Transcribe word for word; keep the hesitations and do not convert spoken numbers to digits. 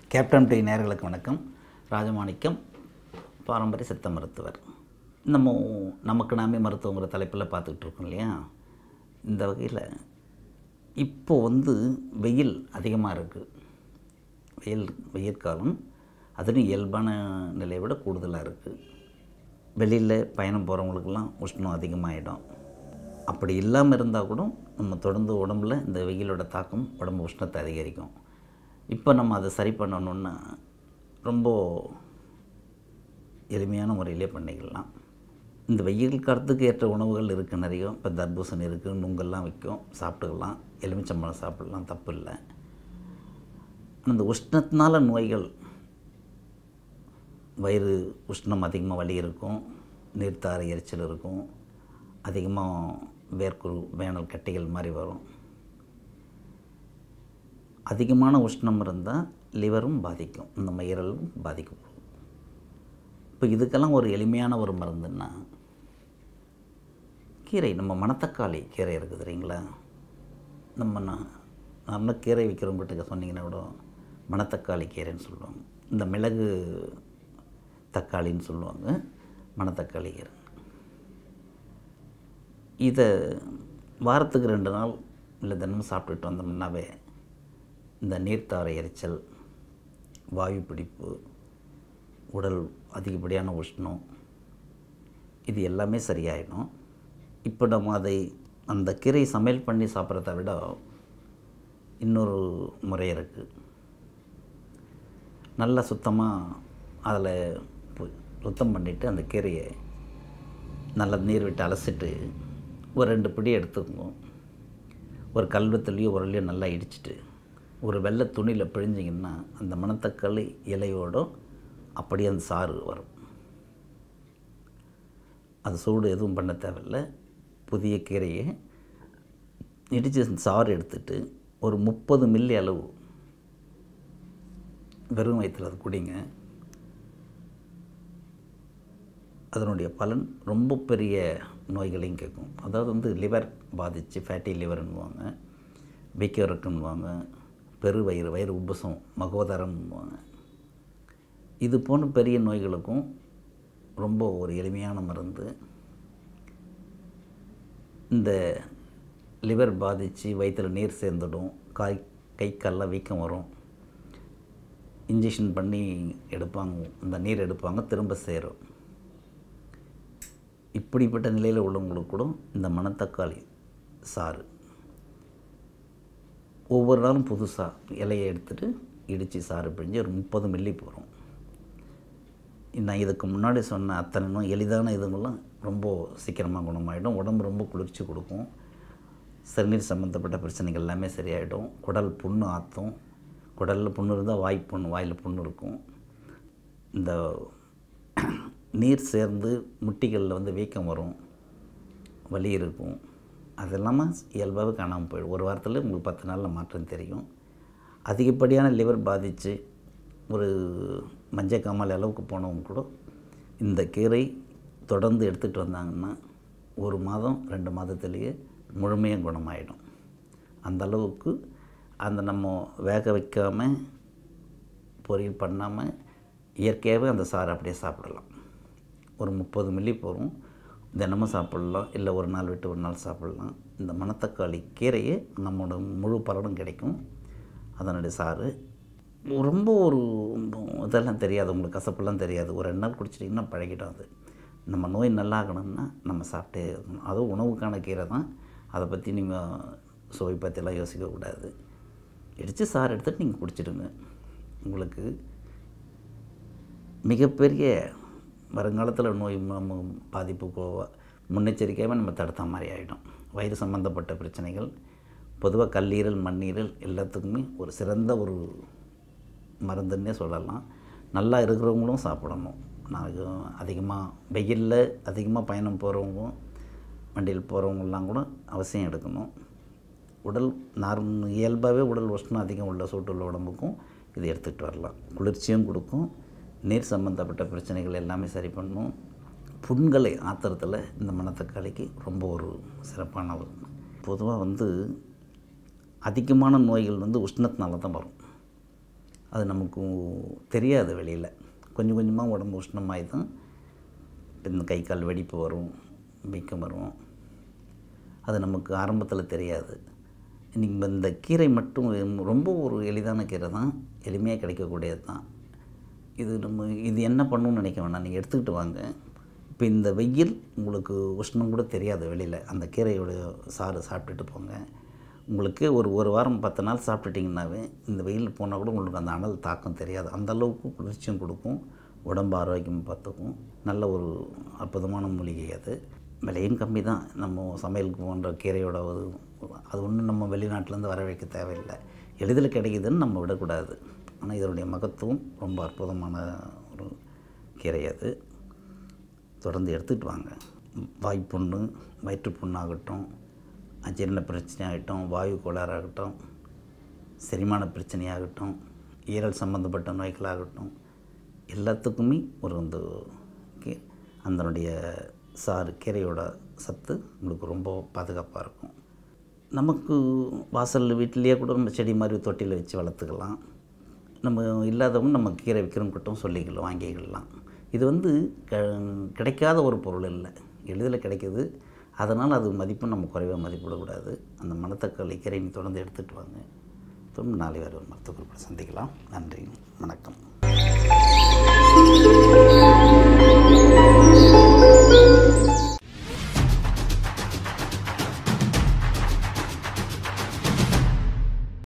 Captain D நேயர்களுக்கு வணக்கம். ராஜமாணிக்கம், பாரம்பரிய சித்த மருத்துவர். நம்ம நமக்கு நாமே மருத்துவங்கிற தலைப்பில் பார்த்துக்கிட்டு இருக்கோம் இல்லையா. இந்த வகையில் இப்போது வந்து வெயில் அதிகமாக இருக்குது. வெயில் வெயில் காலம் அதுலேயும் இயல்பான நிலையை விட கூடுதலாக இருக்குது. வெளியில் பயணம் போகிறவங்களுக்கெல்லாம் உஷ்ணம் அதிகமாகிடும். அப்படி இல்லாமல் இருந்தால் கூட நம்ம தொடர்ந்து உடம்புல இந்த வெயிலோட தாக்கம் உடம்பு உஷ்ணத்தை அதிகரிக்கும். இப்போ நம்ம அதை சரி பண்ணணுன்னா ரொம்ப எளிமையான முறையிலே பண்ணிக்கலாம். இந்த வெயில் காலத்துக்கு ஏற்ற உணவுகள் இருக்குது நிறைய. இப்போ தர்பூசணி இருக்குது, நுங்கெல்லாம் விற்கும், சாப்பிட்டுக்கலாம். எலுமிச்சம்பழம் சாப்பிடலாம், தப்பு இல்லை. அந்த உஷ்ணத்தினால நோய்கள், வயிறு உஷ்ணம் அதிகமாக வலி இருக்கும், நீர்த்தார எரிச்சல் இருக்கும், அதிகமாக வேர்க்குரு வேனல் கட்டிகள் மாதிரி வரும். அதிகமான உஷ்ணம் இருந்தால் லிவரும் பாதிக்கும், இந்த மயிரலும் பாதிக்கும். இப்போ இதுக்கெல்லாம் ஒரு எளிமையான ஒரு மருந்துன்னா கீரை, நம்ம மணத்தக்காளி கீரை இருக்குது தெரியுங்களா. நம்ம நல்ல கீரை விற்கிறவங்ககிட்ட சொன்னீங்கன்னா கூட மணத்தக்காளி கீரைன்னு சொல்லுவாங்க. இந்த மிளகு தக்காளின்னு சொல்லுவாங்க, மணத்தக்காளி கீரை. இதை வாரத்துக்கு ரெண்டு நாள் இல்லை தினமும் சாப்பிட்டுட்டு வந்தோம்னாவே இந்த நீர்த்தார எரிச்சல், வாயு பிடிப்பு, உடல் அதிகப்படியான உஷ்ணம், இது எல்லாமே சரியாயிடும். இப்போ நம்ம அதை அந்த கீரை சமையல் பண்ணி சாப்பிட்றத விட இன்னொரு முறை இருக்குது. நல்லா சுத்தமாக அதில் சுத்தம் பண்ணிவிட்டு அந்த கீரையை நல்லா நீர் விட்டு அலசிட்டு ஒரு ரெண்டு பிடி எடுத்துக்கணும். ஒரு கல்வத்துலேயோ உரலையோ நல்லா இடிச்சிட்டு ஒரு வெள்ளை துணியில் பிழிஞ்சிங்கன்னா அந்த மணத்தக்காளி இலையோடு அப்படியே அந்த சாறு வரும். அது சூடு எதுவும் பண்ண தேவையில்லை. புதிய கீரையை இடித்து சாறு எடுத்துட்டு ஒரு முப்பது மில்லி அளவு வெறும் வயிற்றில் அது குடிங்க. அதனுடைய பலன் ரொம்ப பெரிய நோய்களையும் கேட்கும். அதாவது வந்து லிவர் பாதித்து ஃபேட்டி லிவர்னுவாங்க, வீக்கம் இருக்குன்னுவாங்க, பெரு வயிறு வயிறு உப்புசம் மகோதரம்னுவாங்க. இது போன்ற பெரிய நோய்களுக்கும் ரொம்ப ஒரு எளிமையான மருந்து. இந்த லிவர் பாதித்து வயிற்றில் நீர் சேர்ந்துடும், காய் கை காலில் வீக்கம் வரும், இன்ஜெக்ஷன் பண்ணி எடுப்பாங்க, அந்த நீர் எடுப்பாங்க, திரும்ப சேரும். இப்படிப்பட்ட நிலையில் உள்ளவங்களுக்கு கூட இந்த மணத்தக்காளி சாறு ஒவ்வொரு நாளும் புதுசாக இலையை எடுத்துகிட்டு இடித்து சாறு பிழிஞ்சு ஒரு முப்பது மில்லி போகிறோம். நான் இதுக்கு முன்னாடி சொன்ன அத்தனை நோய் எளிதான இதுங்கெல்லாம் ரொம்ப சீக்கிரமாக குணமாகிடும். உடம்பு ரொம்ப குளிர்ச்சி கொடுக்கும். சிறுநீர் சம்மந்தப்பட்ட பிரச்சனைகள் எல்லாமே சரியாயிடும். குடல் புண்ணு ஆற்றும். குடலில் புண்ணு இருந்தால் வாய் புண்ணு, வாயில் புண்ணு இருக்கும். இந்த நீர் சேர்ந்து முட்டிகளில் வந்து வீக்கம் வரும், வலி இருக்கும். அது இல்லாமல் இயல்பாகவே காணாமல் போயிடும். ஒரு வாரத்தில் உங்களுக்கு பத்து நாளில் மாற்றம் தெரியும். அதிகப்படியான லிவர் பாதித்து ஒரு மஞ்சள் காமாலை அளவுக்கு போனவங்க கூட இந்த கீரை தொடர்ந்து எடுத்துகிட்டு வந்தாங்கன்னா ஒரு மாதம் ரெண்டு மாதத்துலேயே முழுமையாக குணமாயிடும். அந்த அளவுக்கு அந்த நம்ம வேக வைக்காமல் பொரியல் பண்ணாமல் இயற்கையாகவே அந்த சாறு அப்படியே சாப்பிடலாம். ஒரு முப்பது மில்லி போகும், தினமும் சாப்பிட்லாம், இல்லை ஒரு நாள் விட்டு ஒரு நாள் சாப்பிட்லாம். இந்த மணத்தக்காளி கீரையே நம்மளோட முழு பலனும் கிடைக்கும். அதனுடைய சாறு ரொம்ப ஒரு இதெல்லாம் தெரியாது, உங்களுக்கு கசப்பெல்லாம் தெரியாது. ஒரு ரெண்டு நாள் குடிச்சிட்டிங்கன்னா பழகிடும். அது நம்ம நோய் நல்லாகணும்னா நம்ம சாப்பிட்டே இருக்கணும். அதுவும் உணவுக்கான கீரை தான். அதை பற்றி நீங்கள் சுவை பற்றியெல்லாம் யோசிக்கக்கூடாது. இடித்து சாறு எடுத்துகிட்டு நீங்கள் குடிச்சிடுங்க. உங்களுக்கு மிகப்பெரிய வருங்காலத்தில் நோய் நம்ம பாதிப்பு முன்னெச்சரிக்கையாக நம்ம தடுத்த மாதிரி ஆகிடும். வயிறு சம்மந்தப்பட்ட பிரச்சனைகள், பொதுவாக கல்லீரல், மண்ணீரல் எல்லாத்துக்குமே ஒரு சிறந்த ஒரு மருந்துன்னே சொல்லலாம். நல்லா இருக்கிறவங்களும் சாப்பிடணும். நான் அதிகமாக வெயிலில் அதிகமாக பயணம் போகிறவங்க, வண்டியில் போகிறவங்கலாம் கூட அவசியம் எடுக்கணும். உடல் நார்மல் இயல்பாகவே உடல் உஷ்ணம் அதிகம் உள்ள சூட்டுள்ள உடம்புக்கும் இது எடுத்துகிட்டு வரலாம். குளிர்ச்சியும் கொடுக்கும். நீர் சம்மந்தப்பட்ட பிரச்சனைகள் எல்லாமே சரி பண்ணும். புண்களை ஆத்திரத்தில் இந்த மணத்தக்காளிக்கு ரொம்ப ஒரு சிறப்பான ஒரு. பொதுவாக வந்து அதிகமான நோய்கள் வந்து உஷ்ணத்தினால தான் வரும். அது நமக்கு தெரியாது வெளியில். கொஞ்சம் கொஞ்சமாக உடம்பு உஷ்ணமாகி தான் இந்த கை கால் வெடிப்பு வரும், வீக்கம் வரும். அது நமக்கு ஆரம்பத்தில் தெரியாது. இன்றைக்கி இந்த கீரை மட்டும் ரொம்ப ஒரு எளிதான கீரை தான், எளிமையாக கிடைக்கக்கூடியது தான். இது நம்ம இது என்ன பண்ணணும்னு நினைக்க வேண்டாம், நீங்கள் எடுத்துக்கிட்டு வாங்க. இப்போ இந்த வெயில் உங்களுக்கு உஷ்ணம் கூட தெரியாது வெளியில். அந்த கீரையோட சாறு சாப்பிட்டுட்டு போங்க. உங்களுக்கு ஒரு ஒரு வாரம் பத்து நாள் சாப்பிட்டுட்டிங்கன்னாவே இந்த வெயில் போனால் கூட உங்களுக்கு அந்த அனல் தாக்கம் தெரியாது. அந்தளவுக்கு குளிர்ச்சியும் கொடுக்கும், உடம்பு ஆரோக்கியம் பார்த்துக்கும். நல்ல ஒரு அற்புதமான மூலிகை அது. விலையும் கம்மி தான். நம்ம சமையலுக்கு போன்ற கீரையோட ஒரு அது ஒன்றும் நம்ம வெளிநாட்டிலேருந்து வர வைக்க தேவையில்லை. எளிதில் கிடைக்குதுன்னு நம்ம விடக்கூடாது. ஆனால் இதனுடைய மகத்துவம் ரொம்ப அற்புதமான ஒரு கீரை அது. தொடர்ந்து எடுத்துகிட்டு வாங்க. வாய்ப்புண்ணு, வயிற்றுப்புண்ணாகட்டும், அஜீரண பிரச்சனையாகட்டும், வாயு கோளாறாகட்டும், செரிமான பிரச்சனையாகட்டும், ஈரல் சம்மந்தப்பட்ட நோய்களாகட்டும், எல்லாத்துக்குமே ஒரு அந்த கீ அதனுடைய சாறு கீரையோட சத்து உங்களுக்கு ரொம்ப பாதுகாப்பாக இருக்கும். நமக்கு வாசல் வீட்டிலேயே கூட நம்ம செடி மாதிரி தொட்டியில் வச்சு வளர்த்துக்கலாம். நம்ம இல்லாதவங்க நம்ம கீரை விற்கிறவங்கிட்டும் சொல்லிக்கலாம், வாங்கிக்கலாம். இது வந்து க கிடைக்காத ஒரு பொருள் இல்லை, எளிதில் கிடைக்கிது. அதனால் அது மதிப்பு நம்ம குறைவாக மதிப்பிடக்கூடாது. அந்த மணத்தக்காளி கீரை தொடர்ந்து எடுத்துகிட்டு வாங்க. திரும்ப நாளை வேறு ஒரு மருத்துவ குறிப்பிட சந்திக்கலாம். நன்றி, வணக்கம்.